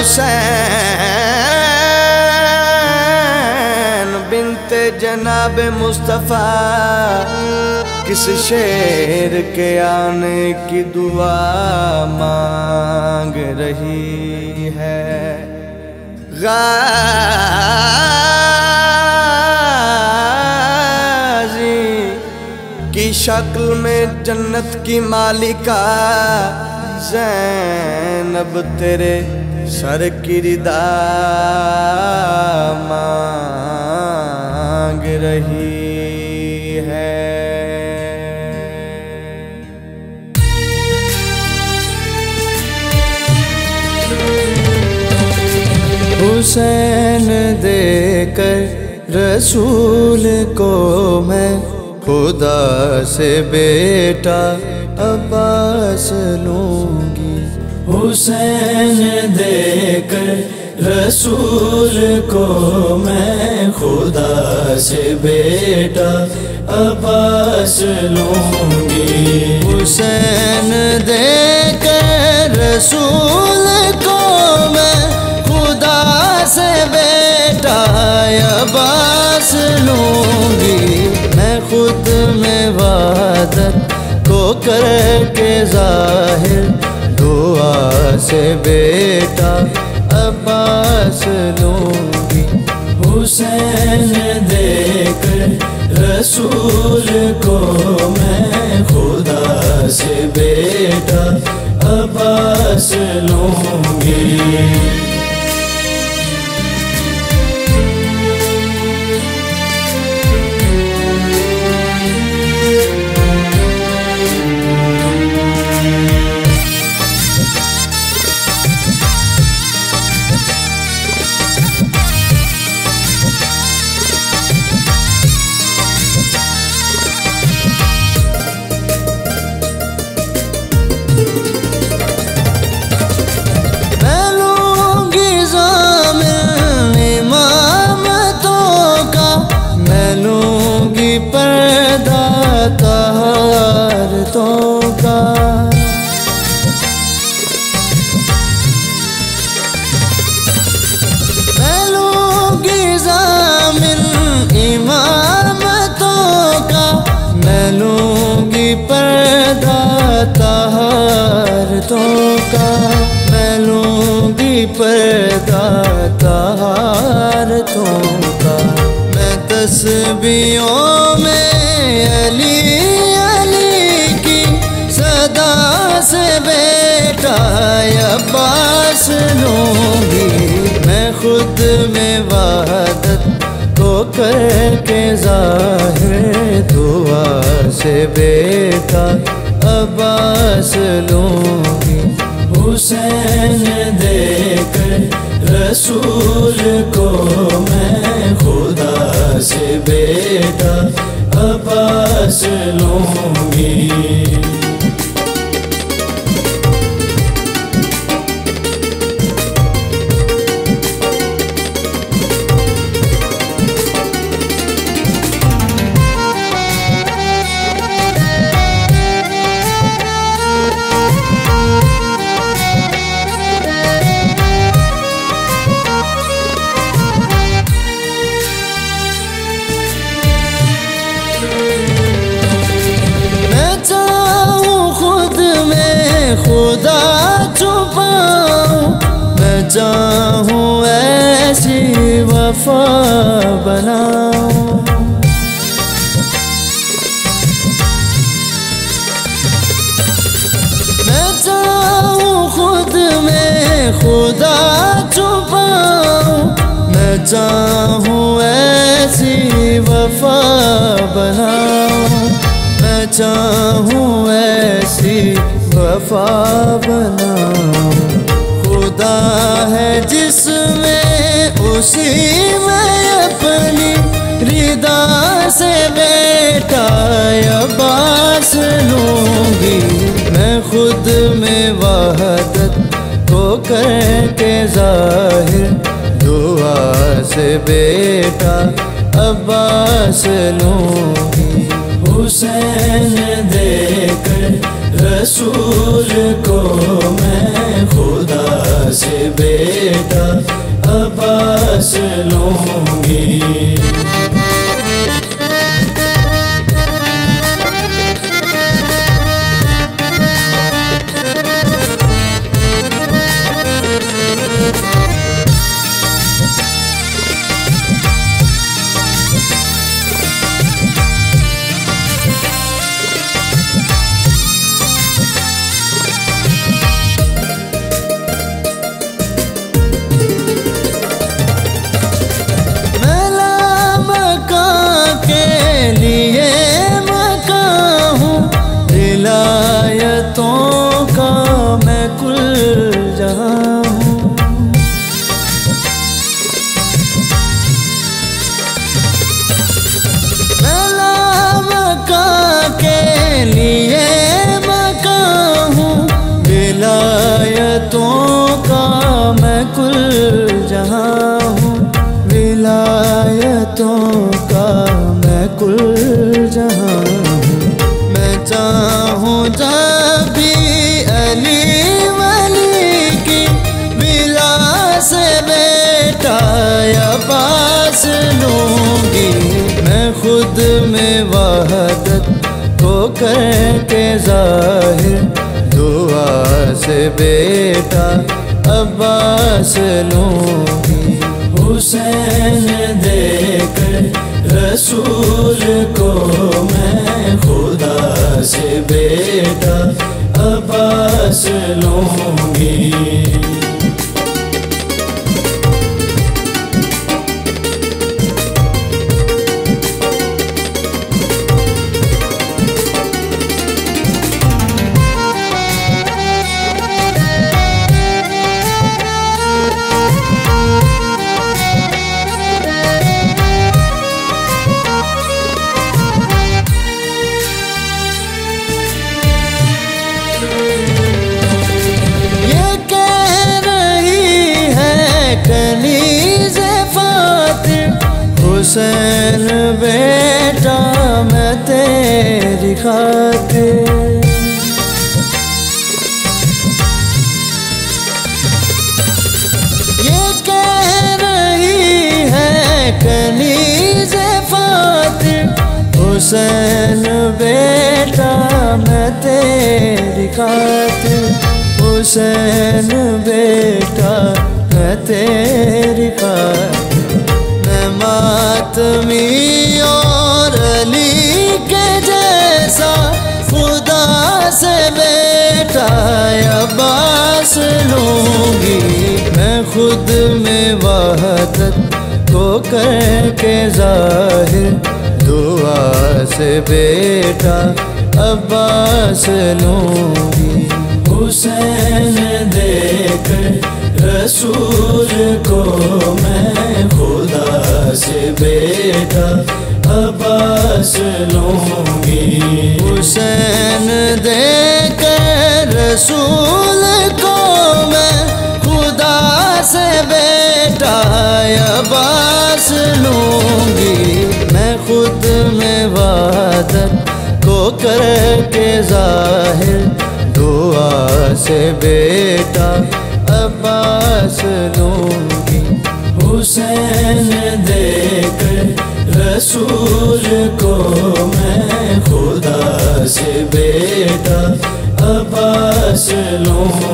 हुसैन बिनते जनाब मुस्तफ़ा किस शेर के आने की दुआ मांग रही है। गाज़ी की शक्ल में जन्नत की मालिका ज़ैनब तेरे सर की रिदा मांग रही है। हुसैन देकर रसूल को मैं खुदा से बेटा अब्बास लूंगी। हुसैन देकर रसूल को मैं खुदा से बेटा अब्बास लूंगी। हुसैन देकर रसूल को मैं खुदा से बेटा अब्बास लूंगी। मैं खुद में वहदत को करके ज़ाहिर दुआ से बेटा अब्बास लूंगी। हुसैन देकर रसूल को मैं खुदा से बेटा अब्बास लूंगी। मैं लूंगी पर्दा तारतों का। मैं तस्बीहों में अली अली की सदा से बेटा अब्बास लूंगी। मैं खुद में वहदत को करके ज़ाहिर दुआ से बेटा अब्बास लूंगी। हुसैन देकर रसूल को मैं खुदा से बेटा अब्बास लूंगी। खुदा छुपाऊं मैं चाहूं ऐसी वफा बनाऊं। मैं चाहूं खुद में खुदा छुपाऊं। मैं चाहूं ऐसी वफा बनाऊं। मैं चाहूं ऐसी वफा बनाऊं। खुदा है जिसमें उसी में अपनी रिदा से बेटा अब्बास लूंगी। मैं खुद में वहदत को करके ज़ाहिर दुआ से बेटा अब्बास लूंगी। हुसैन देकर रसूल को मैं खुदा से बेटा अब्बास लूंगी। विलायतों का मैं कुल जहां हूँ। मैं मका के लिए मका हूँ, विलायतों का मैं कुल जहां हूँ। विलायतों का मैं कुल जहां हूँ। मैं चाहूँ जब भी अली वली की बिला से बेटा अब्बास लूंगी। मैं खुद में वहदत को करके जाहिर दुआ से बेटा अब्बास लूंगी। हुसैन देकर रसूल को मैं खुदा से बेटा अब्बास लूंगी। हुसैन बेटा मैं तेरी खातिर, ये कह रही है कनीज़े फातिर। हुसैन बेटा मैं तेरी खातिर, हुसैन बेटा मैं तेरी खातिर। मातमी और अली के जैसा खुदा से बेटा अब्बास लूंगी। मैं खुद में वहदत को करके जाहिर दुआ से बेटा अब्बास लूंगी। हुसैन देकर रसूल को मैं खुदा से बेटा अब्बास लूंगी। हुसैन देकर रसूल को मैं खुदा से बेटा अब्बास लूंगी। मैं खुद में वहदत को करके जाहिर दुआ से बेटा अब्बास लूंगी। हुसैन देकर रसूल को मैं खुदा से बेटा अब्बास लूंगी।